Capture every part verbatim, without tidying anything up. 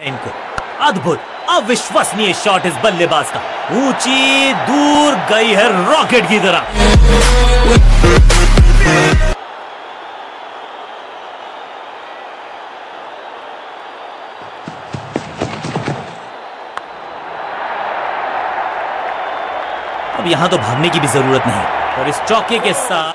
इनको अद्भुत अविश्वसनीय शॉट इस बल्लेबाज का, ऊंची दूर गई है रॉकेट की तरह। अब यहां तो भागने की भी जरूरत नहीं और इस चौके के साथ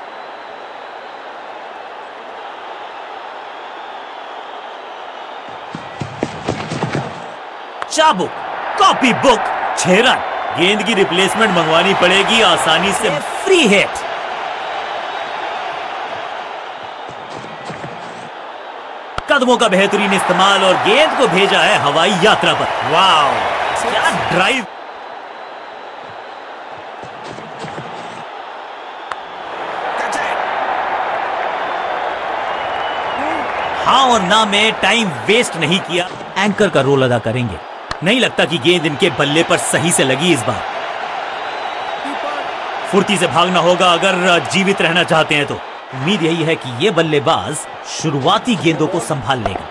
चाबुक कॉपी बुक छह रन। गेंद की रिप्लेसमेंट मंगवानी पड़ेगी आसानी से। फ्री हिट, कदमों का बेहतरीन इस्तेमाल और गेंद को भेजा है हवाई यात्रा पर। वाह क्या ड्राइव। हाँ और ना में टाइम वेस्ट नहीं किया, एंकर का रोल अदा करेंगे। नहीं लगता कि गेंद इनके बल्ले पर सही से लगी इस बार। फुर्ती से भागना होगा अगर जीवित रहना चाहते हैं तो। उम्मीद यही है कि यह बल्लेबाज शुरुआती गेंदों को संभाल लेगा।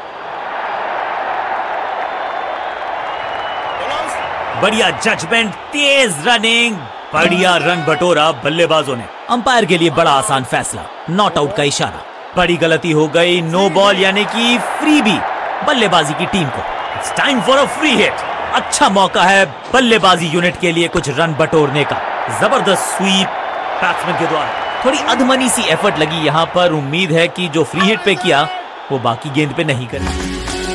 बढ़िया जजमेंट, तेज रनिंग, बढ़िया रन बटोरा बल्लेबाजों ने। अंपायर के लिए बड़ा आसान फैसला, नॉट आउट का इशारा। बड़ी गलती हो गई, नो बॉल यानी कि फ्री भी बल्लेबाजी की टीम को। It's time for a free hit. अच्छा मौका है बल्लेबाजी यूनिट के लिए कुछ रन बटोरने का। जबरदस्त स्वीप बैट्समैन के द्वारा। थोड़ी अधमनी सी एफर्ट लगी यहां पर। उम्मीद है कि जो फ्री हिट पे किया वो बाकी गेंद पे नहीं करेगी।